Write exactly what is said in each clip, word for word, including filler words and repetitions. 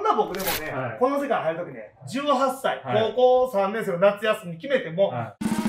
な僕でもね、この世界入るときね、じゅうはっさい、高校さんねん生の夏休み決めても、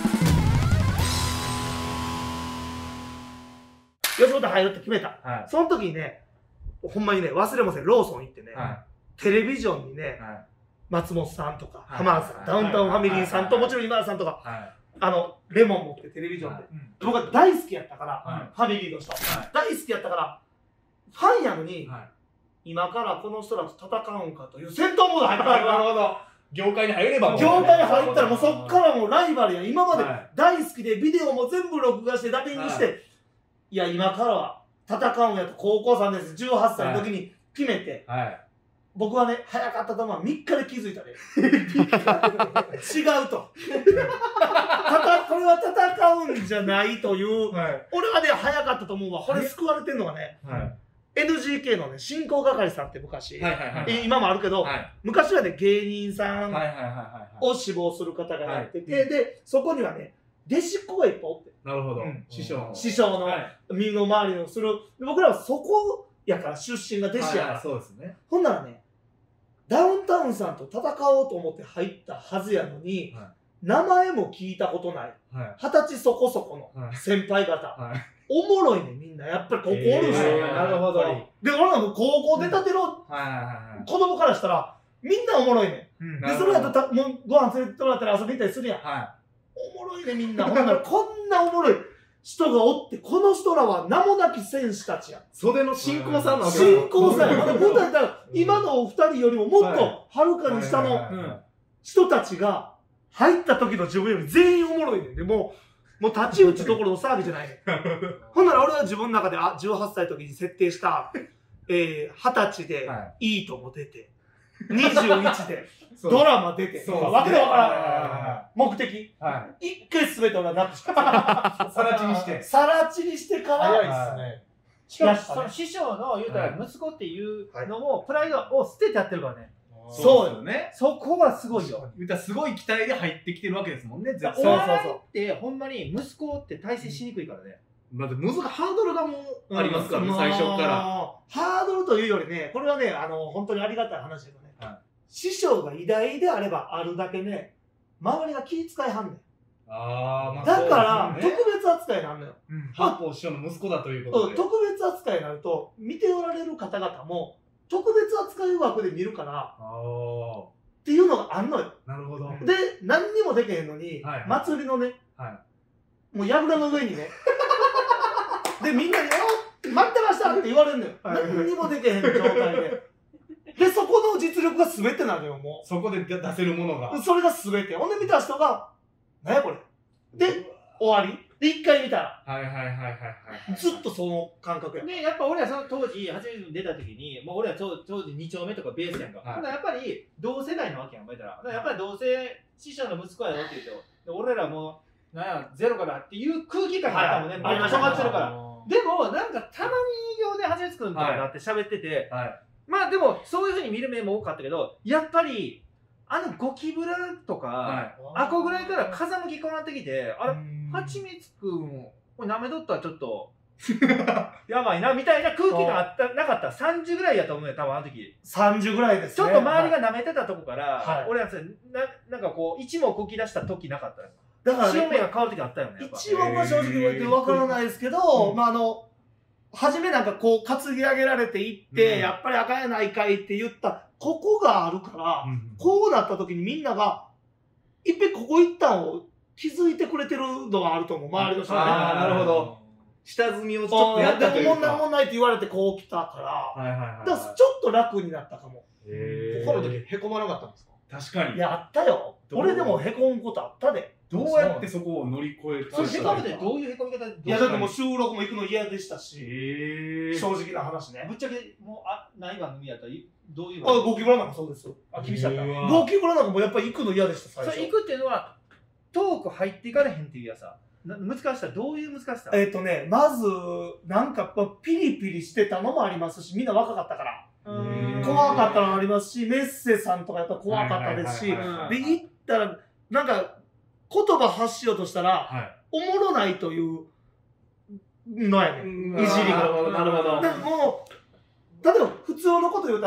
吉本入るって決めた。その時にね、ほんまにね、忘れもせん、ローソン行ってね、テレビジョンにね、松本さんとか、浜田さん、ダウンタウンファミリーさんと、もちろん今田さんとか、あの、レモン持ってテレビジョンで。僕は大好きやったから、ファミリーの人。大好きやったから、ファンやのに、今からこの人らと戦うんかという戦闘モード入ったから。 なるほど。業界に入ればもう。 業界に入ったらもうそっからもうライバルや。今まで大好きでビデオも全部録画してダビングして、いや、今からは戦うんやと高校さんねん生じゅうはっさいの時に決めて、僕はね、早かったと思う。みっかで気づいたね。違うと。これは戦うんじゃないという、俺はね、早かったと思うわ。これ救われてんのがね、エヌジーケー のね、進行係さんって昔、今もあるけど、昔はね、芸人さんを志望する方がやってて、で、そこにはね、弟子っ子がいっぱいおって。 なるほど。師匠の。 師匠の身の回りのする。僕らはそこやから、出身が弟子やから。 そうですね。 ほんならね、ダウンタウンさんと戦おうと思って入ったはずやのに、名前も聞いたことない、二十歳そこそこの先輩方。おもろいね、みんな。やっぱりここおるんですよ。 なるほど。 で、俺らも高校出たての子供からしたら、みんなおもろいね。で、それやともうご飯連れてってもらったら遊びに行ったりするやん。おもろいね、みんな。ほんなら、こんなおもろい人がおって、この人らは名もなき選手たちや。 袖の新興さんのわけ新興さんや。まだ舞台だら、今のお二人よりももっとはるかに下の人たちが入った時の自分より全員おもろいねんで、もう、もう太刀打ちどころの騒ぎじゃないねん。ほんなら俺は自分の中で、あ、じゅうはっさいの時に設定した、えー、はたちでいいとも出て、にじゅういちでドラマ出て、わけでわからん。目的。一回すべて俺はなくした。 さら地にして。 さら地にしてから。 早いっすね。しかも、その師匠の言うたら息子っていうのも、プライドを捨ててやってるからね。 そうよね。 そこがすごいよ。 言うたらすごい期待で入ってきてるわけですもんね。 そうそうそう。ってほんまに息子って対戦しにくいからね。 まず難ハードルがもうありますからね、最初から。 ハードルというよりね、これはね、あの、本当にありがたい話だけどね。師匠が偉大であればあるだけね、周りが気遣いはんねん。 あまあだから、特別扱いになるのよ。 八方師匠の息子だということで。 特別扱いになると、見ておられる方々も、特別扱い枠で見るから、っていうのがあんのよ。 なるほど。 で、何にもできへんのに、祭りのね、もう櫓の上にね、で、みんなに、お待ってましたって言われるのよ。何にもできへん状態で。で、そこの実力が全てなのよ、もう。 そこで出せるものが。 それが全て。ほんで見た人が、何やこれ。で、終わり。で、一回見たら。 はいはいはいはいはい。 ずっとその感覚や。 で、やっぱ俺はその当時、初めて出た時に、もう俺は当時に丁目とかベースやんか。はい、やっぱり同世代なわけやん、お前たら。やっぱり同世、師匠の息子やろって言うと、俺らもう、なんや、ゼロからっていう空気感があったもんね。 ありました。 まってるから。でも、なんかたまに営業で初めつくんとかなって喋ってて、はい、まあでも、そういうふうに見る目も多かったけど、やっぱり、あのゴキブラとか、はい、あこぐらいから風向き変わってきて、あれ、はちみつくん、これなめとったらちょっと、やばいな、みたいな空気があったなかった。さんじゅうぐらいやと思うよ、多分あの時。 さんじゅうぐらいですね。 ちょっと周りがなめてたとこから、はい、俺はな、なんかこう、一目動き出した時なかった。だから、ね、潮目が変わる時あったよね。 一目は正直言われてわからないですけど、うん、まああの、初めなんかこう担ぎ上げられていって、うん、やっぱり赤やないかいって言った、ここがあるから、うん、こうなった時にみんなが、いっぺんここ行ったんを気づいてくれてるのがあると思う、周りの人が、ね。 ああ、なるほど。下積みをちょっとやったというか。 でも、問題もないって言われてこう来たから、だからちょっと楽になったかも。 へここの時へこまなかったんですか？ 確かに。 いや、あったよ。俺でもへこむことあったで。 どうやってそこを乗り越えたんですか？ それへこむってどういうへこみ方？いや、だってもう収録も行くの嫌でしたし、正直な話ね。 ぶっちゃけ、もう、あ、ない番組やったら、どういうあ、ゴキブラなんかそうですよ。 あ、厳しかった。 ゴキブラなんかもやっぱり行くの嫌でした、最初。 それ行くっていうのは、トーク入っていかれへんっていうやさ。難しさ、どういう難しさ？ えっとね、まず、なんか、ピリピリしてたのもありますし、みんな若かったから。怖かったのもありますし、メッセさんとかやっぱ怖かったですし、で、行ったら、なんか、言葉発しようとしたら、はい、おもろないというのやねん。いじりが。 なるほど。 でも、例えば普通のこと言うたら、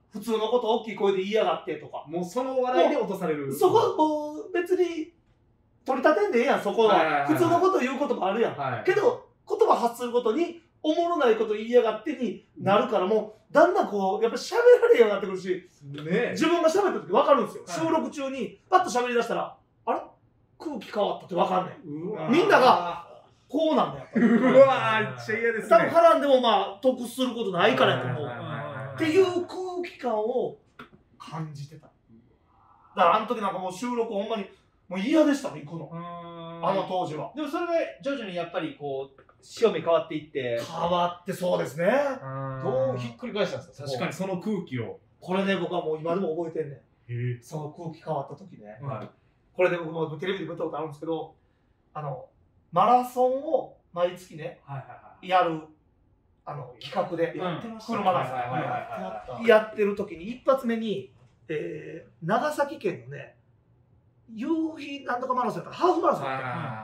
普通のこと大きい声で言いやがってとか。 もうその笑いで落とされる。 そこ、もう別に取り立てんでええやん、そこは。普通のこと言うこともあるやん。はい、けど、言葉発することに、おもろないこと言いやがってになるから、もう、だんだんこう、やっぱり喋られるようになってくるし、ね、自分が喋った時分かるんですよ。はい、収録中に、パッと喋り出したら、あれ空気変わったって分かんない。みんなが、こうなんだよ。 うわー、めっちゃ嫌ですね。 多分絡んでもまあ、得することないからやと思う。っていう空気感を感じてた。だからあの時なんかもう収録ほんまに、もう嫌でしたね、行くの。あの当時は。 でもそれで徐々にやっぱりこう、潮目変わっていって。 変わってそうですね。 どうひっくり返したんですか？ 確かにその空気を。 これね、僕はもう今でも覚えてんねん。その空気変わった時ね。これで僕もテレビで見たことあるんですけど、あの、マラソンを毎月ね、やるあの企画で、フルマラソンやってる時に、一発目に、えー、長崎県のね、夕日なんとかマラソンやったら、ハーフマラソンやった、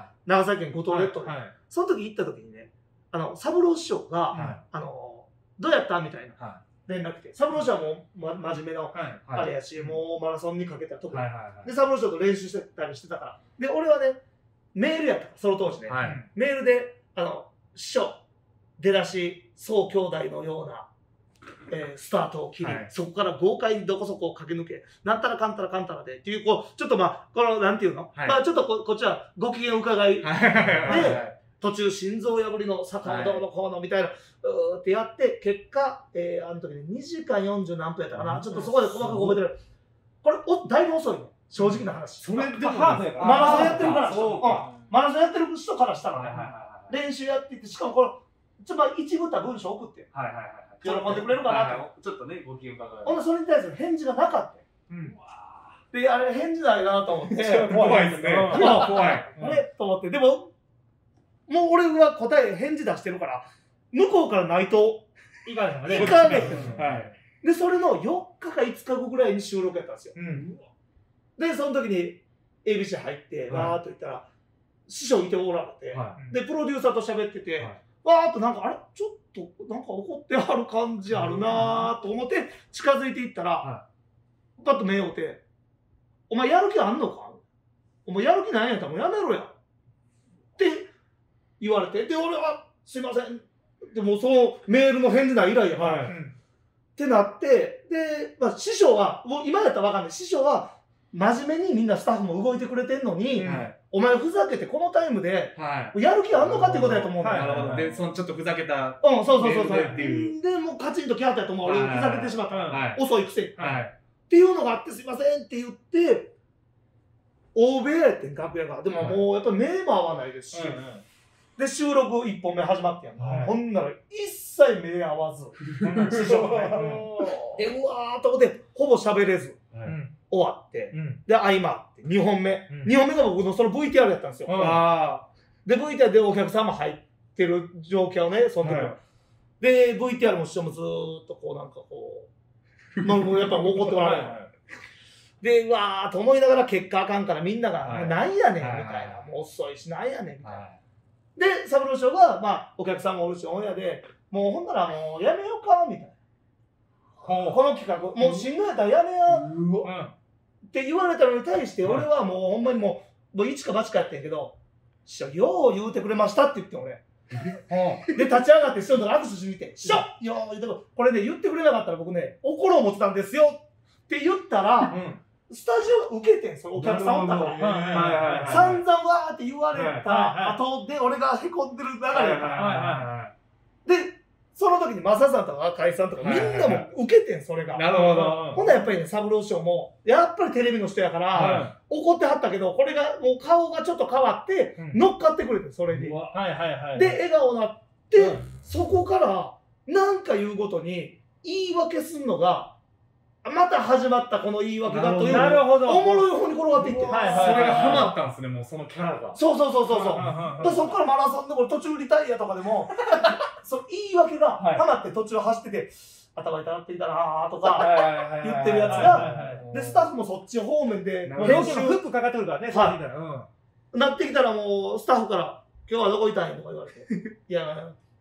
長崎県五島列島で、その時行った時にね、あの三郎師匠が、あのどうやったみたいな連絡来て、三郎師匠はもう、ま、真面目なあれやし、もうマラソンにかけたとこで、三郎師匠と練習してたりしてたから、で、俺はね、メールやったその当時ね、メールで、あの、師匠、出だし、宗兄弟のような、えー、スタートを切り、はい、そこから豪快にどこそこを駆け抜け、なんたらかんたらかんたらでっていう、こう、ちょっとまあ、この、なんていうの、はい、まあ、ちょっとここっちはご機嫌伺いで、途中、心臓破りの坂本のこうのみたいな、うーってやって、結果、えー、あの時ね、にじかんよんじゅうなんぷんやったかな、ちょっとそこで細かく覚えてる。これ、おだいぶ遅いの、正直な話。 それでも、 マラソンやってるから、マラソンやってる人からしたらね、練習やっていって、しかもこれ、ちょっと一部た文章送って、喜んでくれるかなと。 ちょっとね、ご機嫌伺う。 ほんで、それに対する返事がなかった。で、あれ、返事ないなと思って。 怖いですね。怖い。 あれと思って、でも、もう俺は答え、返事出してるから、向こうからないと、 いかねえへん。いかねえ。で、それのよっかかいつかごぐらいに収録やったんですよ。で、その時に エービーシー 入って、わーっと言ったら、師匠いておられて、で、プロデューサーと喋ってて、わーっとなんか、あれちょっと、なんか怒ってはる感じあるなーと思って近づいていったら、パッと目を追って、お前やる気あんのかお前やる気ないんやったらもうやめろやって言われて、で、俺は、すいません。でもそのメールの返事ない以来やから、ってなって、で、まあ師匠は、もう今やったらわかんない。師匠は、真面目にみんなスタッフも動いてくれてんのに、お前ふざけてこのタイムで、やる気あんのかってことやと思うんだよ。 で、そのちょっとふざけた。 うん、そうそうそうそう。で、もうカチンと来はったやと思う。俺ふざけてしまった。遅いくせに。っていうのがあって、すいませんって言って、大部屋やってん、楽屋が。でももうやっぱり目も合わないですし。で、収録いっぽんめ始まってやんか。ほんなら一切目合わず。師匠がね。で、うわーっと思って、ほぼ喋れず。終わって、うん、で、合間あって、にほんめ。うん、にほんめが僕のその ブイティーアール やったんですよ。うん、で、ブイティーアール でお客さんも入ってる状況ね、その時は。はい、で、ブイティーアール も師匠もずーっとこうなんかこう、まあ、もうやっぱ怒ってもらえない。で、うわーっと思いながら結果あかんからみんなが、はい、なんやねんみたいな。もう遅いし、なんやねんみたいな。はい、で、三郎師匠が、まあ、お客さんもおるし、オンエアで、もうほんならもうやめようか、みたいな。この企画、もうしんどいやったらやめやって言われたのに対して、俺はもうほんまにもう、もう一か八かやってんけど、師匠、よう言うてくれましたって言って俺。で、立ち上がって師匠の握手してみて、師匠、よう言うてくれ、これね、言ってくれなかったら僕ね、怒ろう思ってたんですよって言ったら、スタジオが受けてんすよ、お客さんおったから。散々わーって言われた後で、俺がへこんでる流れやから。で、その時にマサさんとか赤井さんとかみんなも受けてん、それが。 なるほど。 ほんならやっぱりね、三郎師匠も、やっぱりテレビの人やから、怒ってはったけど、これがもう顔がちょっと変わって、乗っかってくれて、それに。で、笑顔になって、そこから、なんか言うごとに、言い訳すんのが、また始まったこの言い訳だという、 なるほど。 おもろい方に転がっていって。それがハマったんですね、もうそのキャラが。 そうそうそうそう。そこからマラソンでも途中リタイアとかでも、その言い訳がハマって途中走ってて、頭痛なっていたなとか言ってるやつが、で、スタッフもそっち方面で、 編集フックかかってるからね、そうなってきたらもう、スタッフから、今日はどこいたんやとか言われて、いや、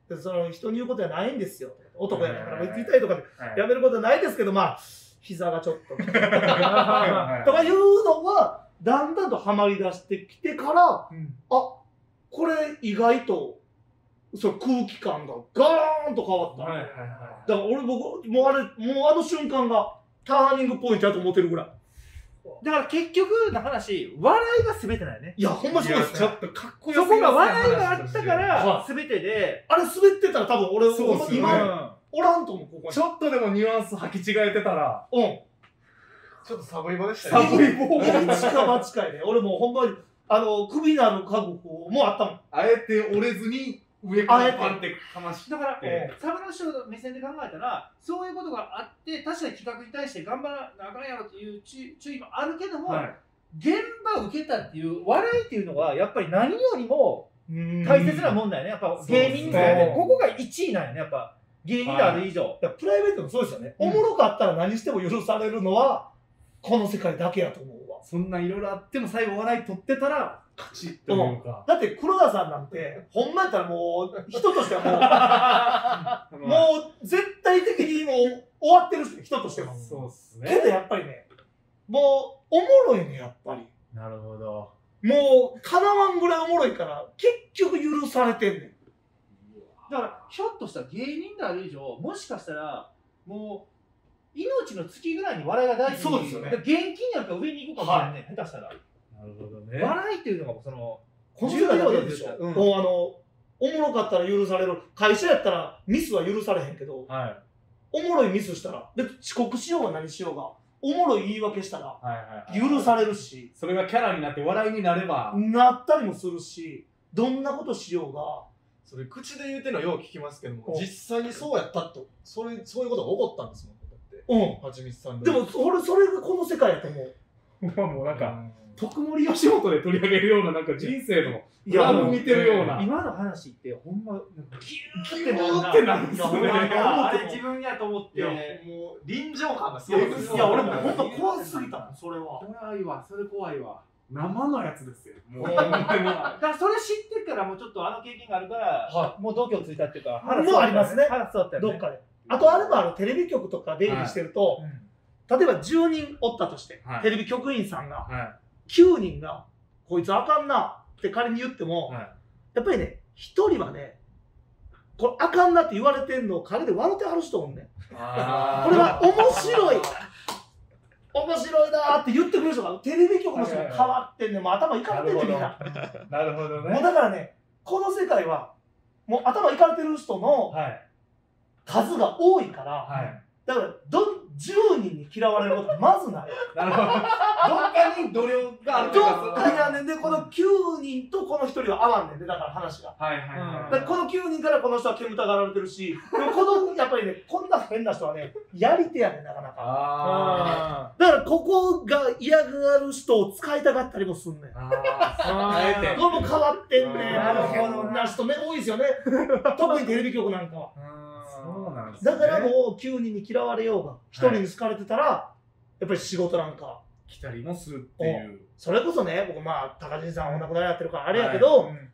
でその人に言うことはないんですよ。男やから別に痛いとかでやめることはないですけど、まあ膝がちょっととかいうのはだんだんとハマり出してきてから、うん、あ、これ意外とその空気感がガーンと変わった。はいはいはい、だから俺僕もうあれもうあの瞬間がターニングポイントだと思ってるぐらい。 だから結局の話、笑いが全てなんよね。 いや、ほんまそうですね。 ちょっとかっこよすぎますね。そこが笑いがあったから全てで、 あれ滑ってたら多分俺、そうですね、今おらんと思う、ここに。 ちょっとでもニュアンス履き違えてたら、 うん。 ちょっとサボイボでしたね。 サボイボ。一か八かいね。俺もうほんまに、あの、首になる覚悟もあったもん。 あえて折れずに、上からパンってかまして。 だから、サブロー師匠の目線で考えたら、そういうことがあって、確かに企画に対して頑張らなあかんやろっていう注意もあるけども、はい、現場受けたっていう笑いっていうのは、やっぱり何よりも大切なもんだよね。やっぱ芸人で、ね、ここがいちいなんよね、やっぱ芸人である以上。 はい、プライベートもそうですよね。うん、おもろかったら何しても許されるのは、この世界だけやと思うわ。 そんないろいろあっても最後笑い取ってたら、勝ちというか、 うん、だって黒田さんなんてほんまやったらもう人としてはもうもう絶対的にもう終わってる人としては。 そうっすね。 けどやっぱりね、もうおもろいね、やっぱり。 なるほど。 もうかなわんぐらいおもろいから結局許されてんねん。 だからひょっとしたら芸人である以上、もしかしたらもう命の月ぐらいに笑いが大事に。 そうですよね。 現金なんか上に行くかもしれないね、はい、下手したら。 なるほどね。 笑いっていうのがその重要でしょ。うん、もうあのおもろかったら許される。会社やったらミスは許されへんけど、はい、おもろいミスしたら、で遅刻しようが何しようが、おもろい言い訳したら許されるし、 それがキャラになって笑いになればなったりもするし、どんなことしようが。 それ口で言うてるのよう聞きますけども、実際にそうやったと、それそういうことが起こったんですもん。だって、うん、はちみつさんで。でも俺それがこの世界やと思う。 もうなんか。徳森吉本で取り上げるようななんか人生のドラマ見てるような。 今の話ってほんまギューってなるんですよね。 あれ自分やと思って、もう臨場感がすごいです。 いや俺も本当怖すぎたもん、それは。 怖いわ、それ怖いわ。 生のやつですよ。もうだからそれ知ってからもうちょっとあの経験があるから、もう度胸ついたっていうか、 もうありますね。 腹座ったよね。 どっかで。あとあれもある、テレビ局とか出入りしてると、例えばじゅうにんおったとして、テレビ局員さんが。きゅうにんがこいつあかんなって仮に言っても、はい、やっぱりね、ひとりはね、これあかんなって言われてんのを彼で笑ってはる人おんねん。これは面白い面白いなーって言ってくれる人がテレビ局の人が変わってんねん。もう頭いかれてんねんみんな。 なるほどね。 もうだからね、この世界はもう頭いかれてる人の数が多いから、はい、だからどんじゅうにんに嫌われることまずない。 なるほど。どっかに度量があるというか。 どっかにあんねんで、このきゅうにんとこのひとりは合わんねんで、だから話が。 はいはいはい。 だからこのきゅうにんからこの人は煙たがられてるし、でもこのやっぱりね、こんな変な人はね、やり手やねん、なかなか。あだからここが嫌がる人を使いたがったりもすんねん。ああえて。これも変わってんねん。なるほどな人ね、多いですよね。特にテレビ局なんかは。 そうなんですね。 だからもうきゅうにんに嫌われようがひとりに好かれてたら、はい、やっぱり仕事なんか来たりもするっていう。 それこそね、僕まあ高人さんお亡くなりになってるからあれやけど、うん、